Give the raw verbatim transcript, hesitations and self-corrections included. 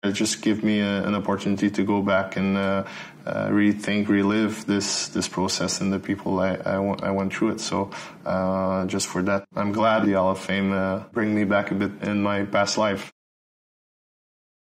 It just gave me a, an opportunity to go back and uh, uh, rethink, relive this this process and the people I, I, w- I went through it. So uh, just for that, I'm glad the Hall of Fame uh, bring me back a bit in my past life.